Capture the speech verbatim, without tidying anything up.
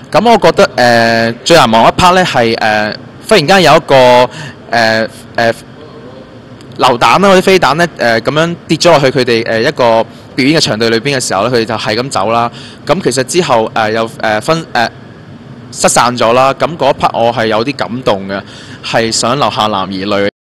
咁我覺得誒、呃、最難忘一 part 咧係誒忽然間有一個誒誒、呃、流彈啦或者飛彈咧誒咁樣跌咗落去佢哋誒一個表演嘅場地裏邊嘅時候咧，佢哋就係咁走啦。咁其實之後誒、呃、又誒、呃、分誒、呃、失散咗啦。咁嗰一 part 我係有啲感動嘅，係想流下男兒淚。